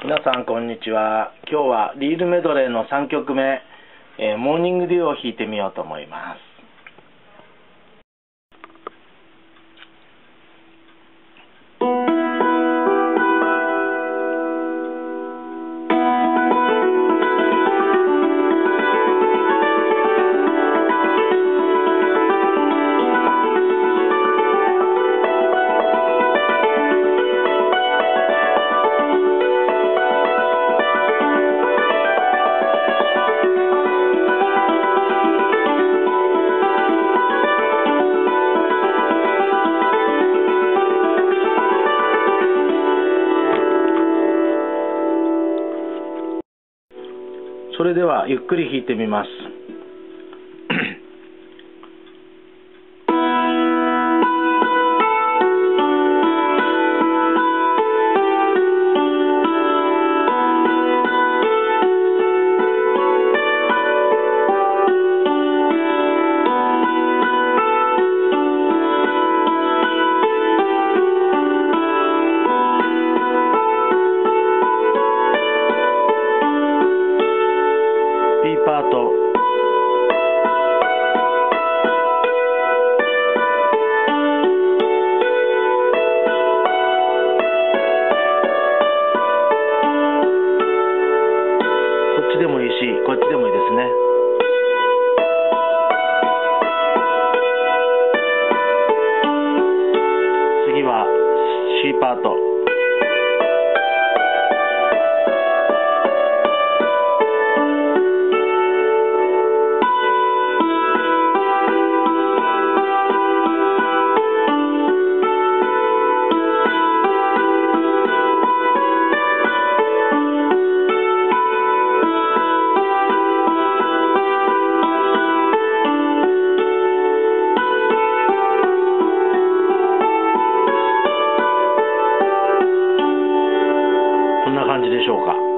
皆さんこんにちは。今日はリールメドレーの3曲目、モーニングデューを弾いてみようと思います。それではゆっくり弾いてみます。B パート、こっちでもいいし、こっちでもいいですね。次は C パート。こんな感じでしょうか。